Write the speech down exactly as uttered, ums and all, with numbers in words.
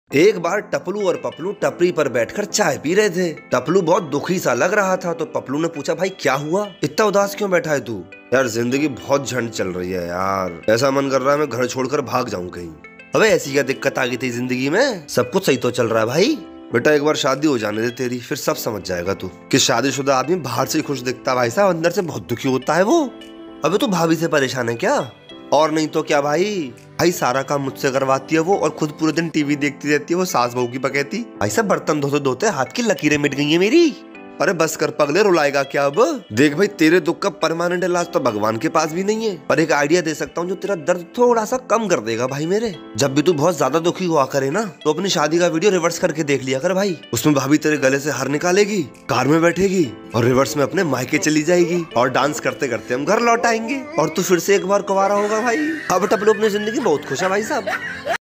एक बार टपलू और पपलू टपरी पर बैठकर चाय पी रहे थे। टपलू बहुत दुखी सा लग रहा था तो पपलू ने पूछा, भाई क्या हुआ, इतना उदास क्यों बैठा है तू? यार जिंदगी बहुत झंड चल रही है यार, ऐसा मन कर रहा है मैं घर छोड़कर भाग जाऊं कहीं। अबे ऐसी क्या दिक्कत आ गई थी जिंदगी में? सब कुछ सही तो चल रहा है भाई। बेटा एक बार शादी हो जाने दे तेरी, फिर सब समझ जाएगा तू कि शादीशुदा आदमी बाहर से खुश दिखता है भाई साहब, अंदर से बहुत दुखी होता है वो। अबे तू भाभी से परेशान है क्या? और नहीं तो क्या भाई भाई सारा काम मुझसे करवाती है वो और खुद पूरे दिन टीवी देखती रहती है वो सास बहू की पकैती। भाई साहब बर्तन धोते धोते हाथ की लकीरें मिट गई है मेरी। अरे बस कर पगले, रुलाएगा क्या अब? देख भाई तेरे दुख का परमानेंट इलाज तो भगवान के पास भी नहीं है, पर एक आइडिया दे सकता हूँ जो तेरा दर्द थोड़ा सा कम कर देगा भाई मेरे। जब भी तू बहुत ज्यादा दुखी हुआ करे ना तो अपनी शादी का वीडियो रिवर्स करके देख लिया कर भाई। उसमें भाभी तेरे गले से हार निकालेगी, कार में बैठेगी और रिवर्स में अपने मायके चली जाएगी और डांस करते करते हम घर लौट आएंगे और तू फिर से एक बार कुंवारा होगा भाई। अब टपलू अपनी जिंदगी बहुत खुश है भाई साहब।